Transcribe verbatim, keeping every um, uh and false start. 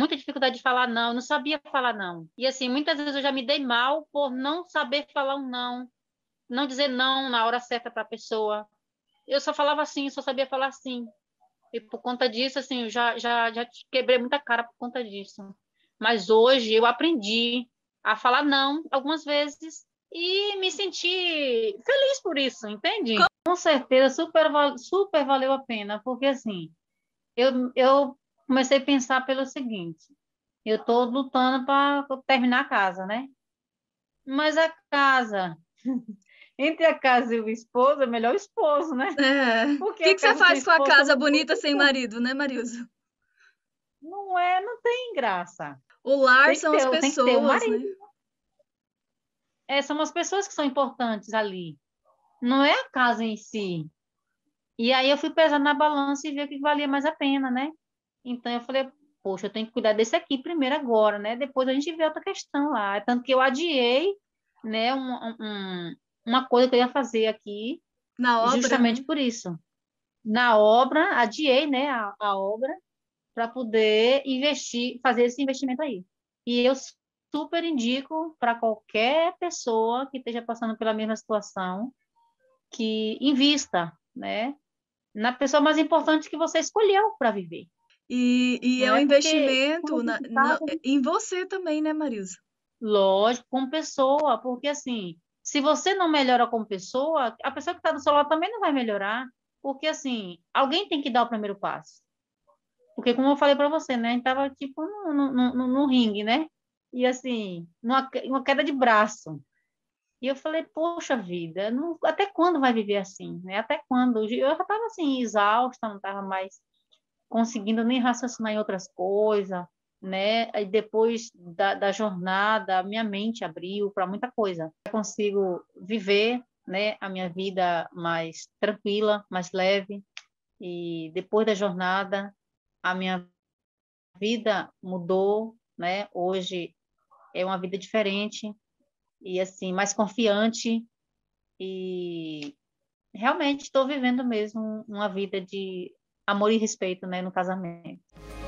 muita dificuldade de falar não, eu não sabia falar não. E assim, muitas vezes eu já me dei mal por não saber falar um não, não dizer não na hora certa para a pessoa. Eu só falava assim, só sabia falar sim. E por conta disso, assim, eu já, já, já quebrei muita cara por conta disso. Mas hoje eu aprendi a falar não algumas vezes e me senti feliz por isso, entende? Com certeza, super, val- super valeu a pena, porque assim, eu, eu comecei a pensar pelo seguinte, eu estou lutando para terminar a casa, né? Mas a casa, entre a casa e o esposo, é melhor o esposo, né? É. O Porque que a que você casa sem faz com a esposa casa não bonita sem tem, marido, né, Marilza? não é, não tem graça. O lar Tem que são as ter, tem que ter o pessoas, né? marido. É, são as pessoas que são importantes ali. Não é a casa em si. E aí eu fui pesando na balança e ver o que valia mais a pena, né? Então eu falei, poxa, eu tenho que cuidar desse aqui primeiro agora, né? Depois a gente vê outra questão lá. Tanto que eu adiei, né, um, um- uma coisa que eu ia fazer aqui, Na obra, justamente né? por isso. Na obra, adiei, né, a, a obra para poder investir, fazer esse investimento aí. E eu super indico para qualquer pessoa que esteja passando pela mesma situação que invista, né, na pessoa mais importante que você escolheu para viver, E, e é não um é? Porque, como investimento a na- gente na- sabe, em você também, né, Marilza? lógico, como pessoa, porque assim, se você não melhora como pessoa, a pessoa que está do seu lado também não vai melhorar, porque assim, alguém tem que dar o primeiro passo. Porque, como eu falei para você, né? A gente tava, tipo, no, no, no, no ringue, né? E, assim, numa, que- uma queda de braço. E eu falei, poxa vida, não- até quando vai viver assim, né? Até quando? Eu já estava, assim, exausta, não estava mais conseguindo nem raciocinar em outras coisas, né? Aí, depois da, da jornada, minha mente abriu para muita coisa. Eu consigo viver, né, a minha vida mais tranquila, mais leve. E depois da jornada, a minha vida mudou, né? Hoje é uma vida diferente e assim mais confiante e realmente estou vivendo mesmo uma vida de amor e respeito, né, no casamento.